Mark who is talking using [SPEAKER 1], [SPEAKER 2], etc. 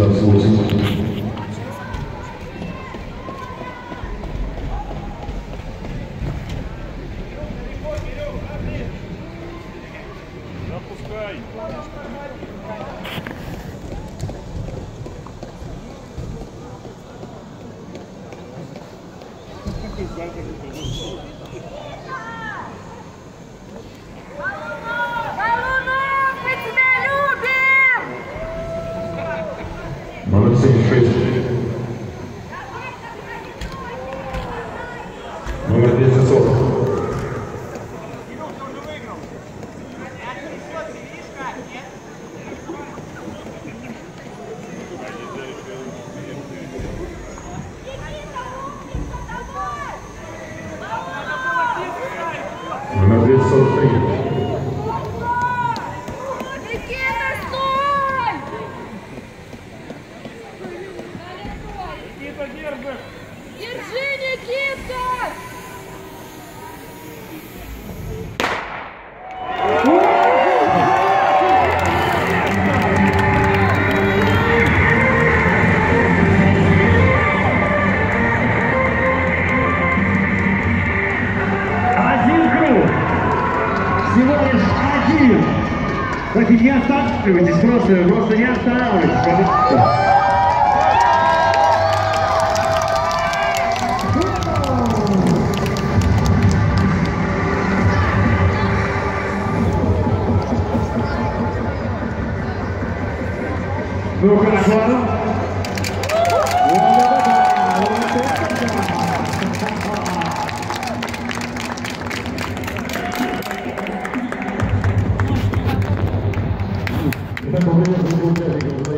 [SPEAKER 1] 28. Номер 76. Номер 240. Номер 243.
[SPEAKER 2] Держи, Никита!
[SPEAKER 3] Один круг. Всего лишь один. Кстати, не останавливайтесь, просто не останавливайтесь. Ну-ка, накладу.
[SPEAKER 1] Итак, во время участников